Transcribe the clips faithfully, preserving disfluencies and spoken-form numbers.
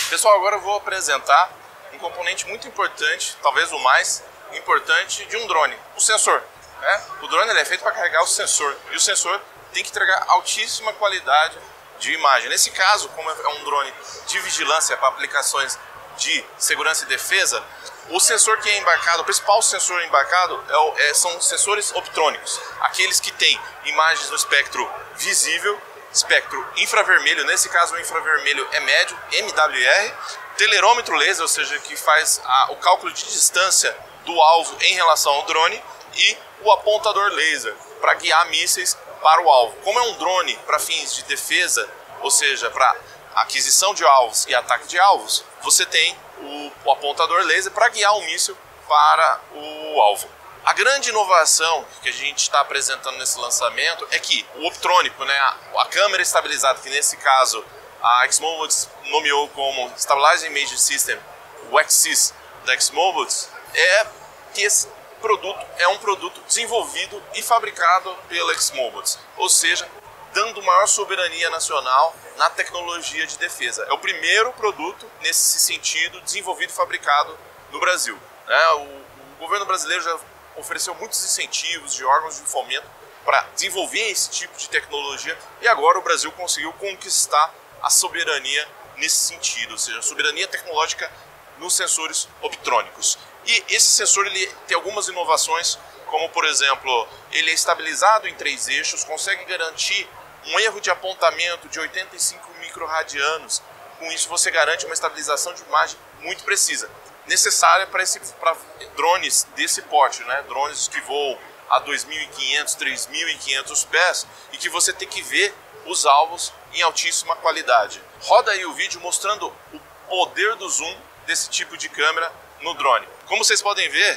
Pessoal, agora eu vou apresentar um componente muito importante, talvez o mais importante de um drone, o sensor. Né? O drone ele é feito para carregar o sensor, e o sensor tem que entregar altíssima qualidade de imagem. Nesse caso, como é um drone de vigilância para aplicações de segurança e defesa, o sensor que é embarcado, o principal sensor embarcado é o, é, são sensores optrônicos, aqueles que têm imagens no espectro visível, espectro infravermelho, nesse caso o infravermelho é médio, M W R, telerômetro laser, ou seja, que faz a, o cálculo de distância do alvo em relação ao drone, e o apontador laser, para guiar mísseis para o alvo. Como é um drone para fins de defesa, ou seja, para aquisição de alvos e ataque de alvos, você tem o, o apontador laser para guiar o míssil para o alvo. A grande inovação que a gente está apresentando nesse lançamento é que o optrônico, né, a, a câmera estabilizada, que nesse caso a Xmobiles nomeou como Stabilized Image System, o X S I S da Xmobiles, é que esse produto é um produto desenvolvido e fabricado pela Xmobiles, ou seja, dando maior soberania nacional na tecnologia de defesa. É o primeiro produto nesse sentido desenvolvido e fabricado no Brasil. Né? O, o governo brasileiro já ofereceu muitos incentivos de órgãos de fomento para desenvolver esse tipo de tecnologia, e agora o Brasil conseguiu conquistar a soberania nesse sentido, ou seja, a soberania tecnológica nos sensores optrônicos. E esse sensor ele tem algumas inovações, como por exemplo, ele é estabilizado em três eixos, consegue garantir um erro de apontamento de oitenta e cinco microradianos. Com isso você garante uma estabilização de imagem muito precisa, necessária para esse para drones desse porte, né? Drones que voam a dois mil e quinhentos, três mil e quinhentos pés e que você tem que ver os alvos em altíssima qualidade. Roda aí o vídeo mostrando o poder do zoom desse tipo de câmera no drone. Como vocês podem ver,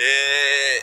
é...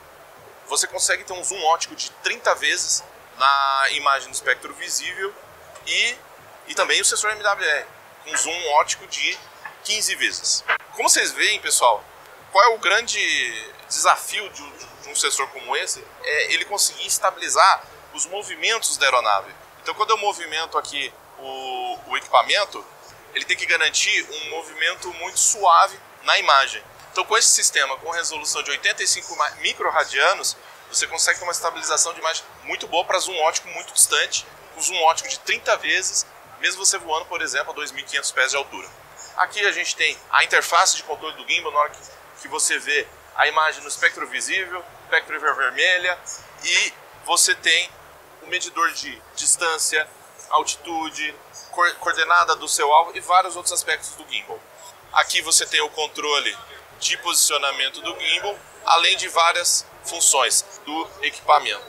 você consegue ter um zoom óptico de trinta vezes na imagem do espectro visível e, e também o sensor M W R, com um zoom óptico de quinze vezes. Como vocês veem, pessoal, qual é o grande desafio de um, de um sensor como esse? É ele conseguir estabilizar os movimentos da aeronave. Então, quando eu movimento aqui o, o equipamento, ele tem que garantir um movimento muito suave na imagem. Então, com esse sistema, com resolução de oitenta e cinco microradianos, você consegue ter uma estabilização de imagem muito boa para zoom óptico muito distante, com zoom óptico de trinta vezes, mesmo você voando, por exemplo, a dois mil e quinhentos pés de altura. Aqui a gente tem a interface de controle do gimbal, na hora que, que você vê a imagem no espectro visível, espectro infravermelha, e você tem o medidor de distância, altitude, coordenada do seu alvo e vários outros aspectos do gimbal. Aqui você tem o controle de posicionamento do gimbal, além de várias funções do equipamento.